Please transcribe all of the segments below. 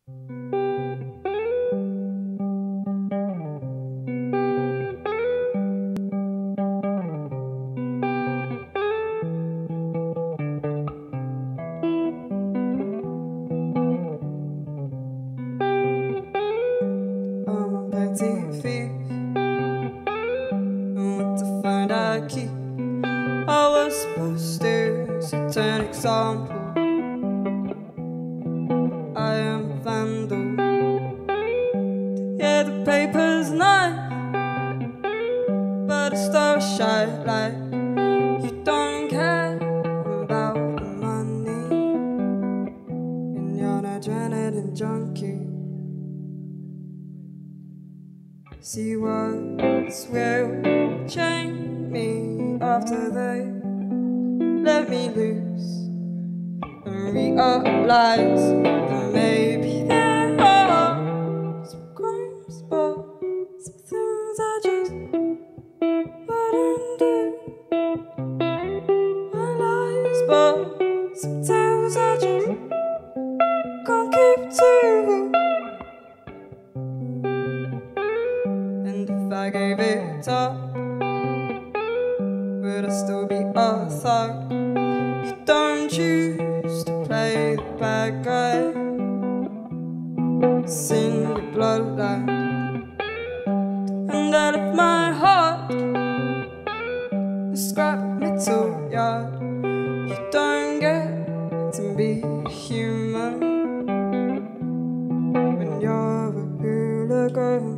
I'm a petty thief, and what to find I keep. I was supposed to set an example. I am a vandal. Yeah, the paper's nice, but it's still shy. Like you don't care about the money, and you're an adrenaline junkie. See words will chain me after they let me loose and realize that maybe there are some crimes, but some things I just wouldn't do. My lies, but some tales I just can't keep to. And if I gave it up, would I still be a thug? You don't choose to play the bad guy. It's in your bloodline. And out of my heart, a scrap metal yard. You don't get to be human when you're a hooligan.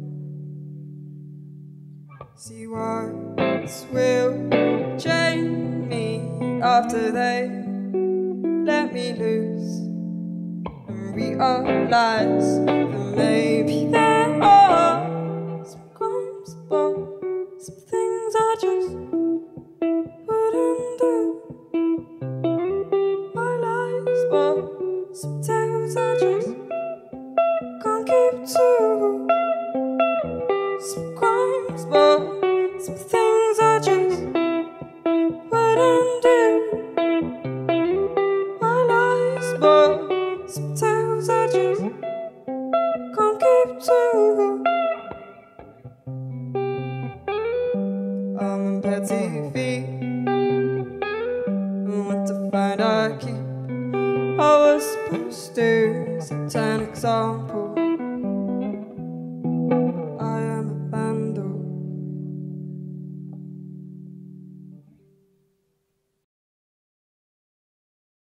See words will chain me after they let me loose and realize that maybe there are some crimes, but some things I just wouldn't do. My lies, but some tales I just can't keep to. Some crimes, but some things I just wouldn't do. My lies, but some tales I just can't keep to. I'm a petty thief, and what to find I keep. I was supposed to set an example.